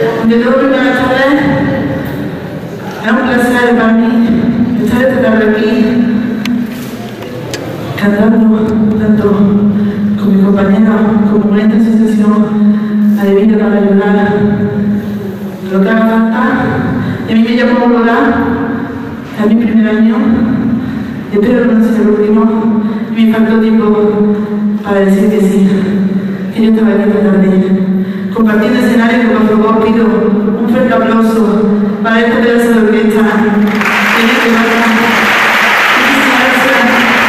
De todo, buenas tardes. Es un placer para mí estar esta tarde aquí cantando tanto con mi compañero como con esta asociación Adivina para ayudar lo que haga falta. Y a mí me llamó Lola, es mi primer año, y espero que no sea el último, y me faltó tiempo para decir que sí, que yo estaba aquí esta tarde. Compartiendo escenario, que por favor pido un fuerte aplauso para este pedazo de orquesta. Muchísimas gracias.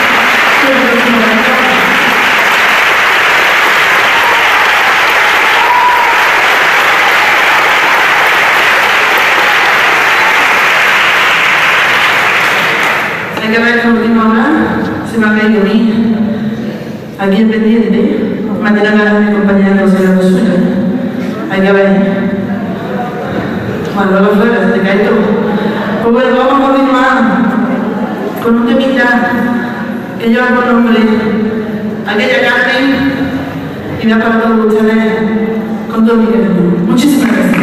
Hay que ver que último hablar, se me ha caído a mí. Aquí el pendiente, mantener a mi compañera José de los suyos. Hay que ver. Cuando lo fuera, se te cae todo. Pues bueno, vamos a continuar con un temita que lleva por nombre Aquella Carmen, y va para todos ustedes con todo mi cariño. Muchísimas gracias.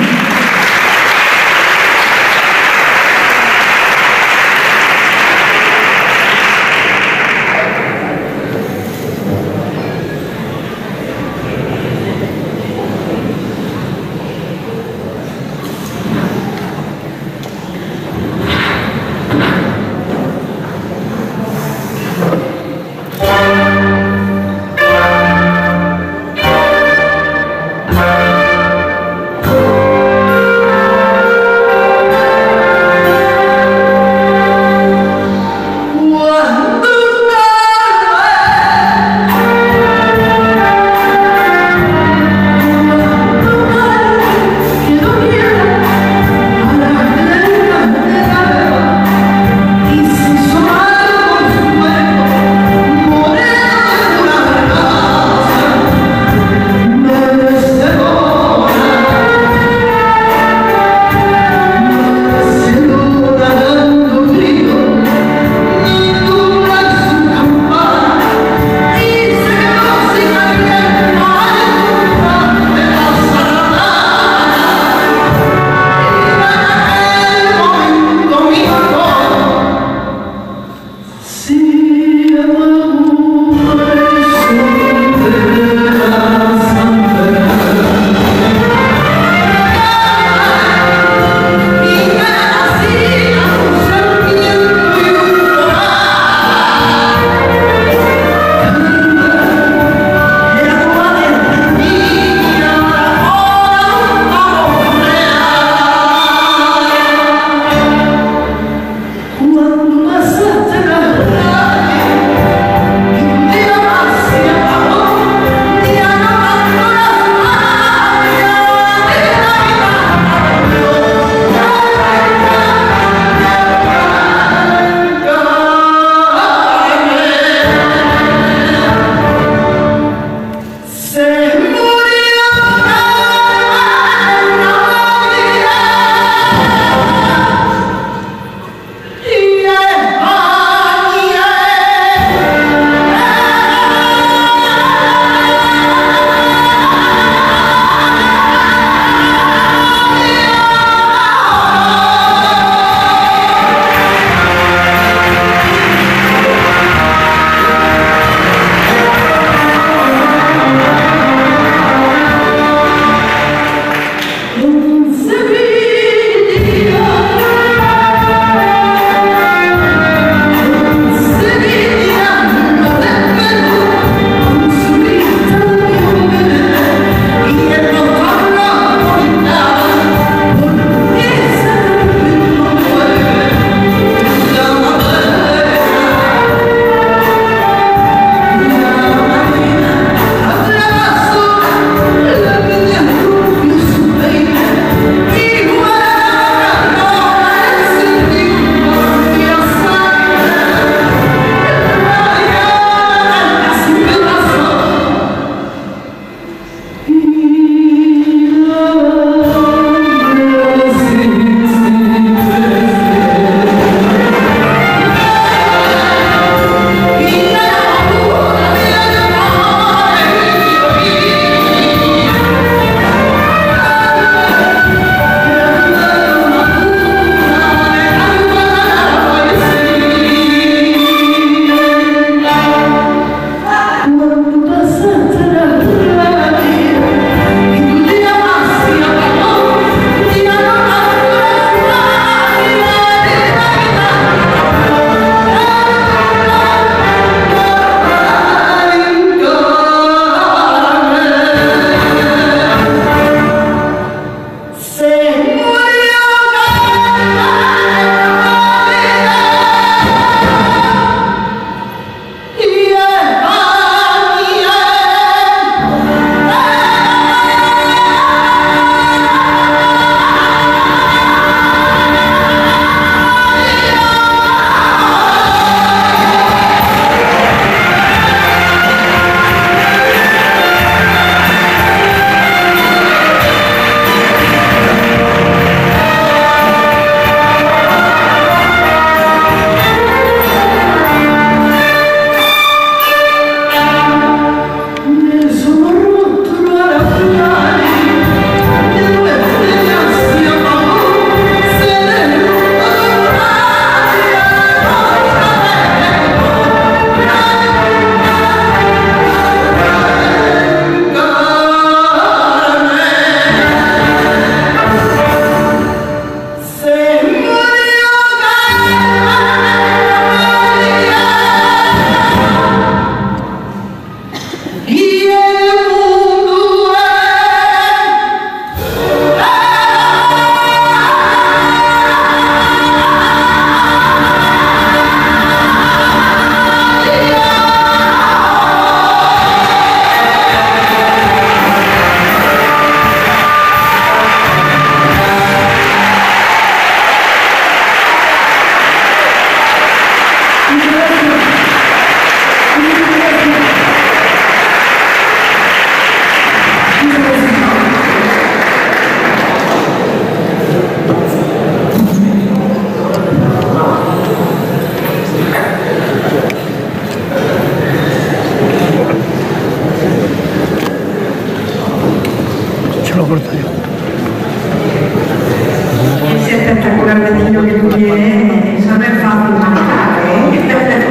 ese espectacular vestido que tú tienes, eso no es fácil manejar, ¿eh?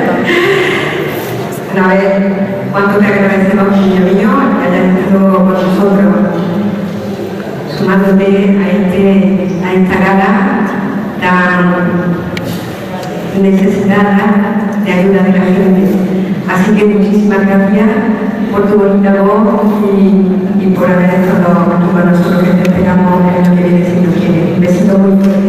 A ver, cuánto te agradecemos, niño mío, que hayas estado con nosotros, sumándote a esta gala tan necesitada de ayuda de la gente. Así que muchísimas gracias por tu bonita voz y por haber estado con nosotros, que te esperamos el año que viene si tú quieres. Un besito muy fuerte.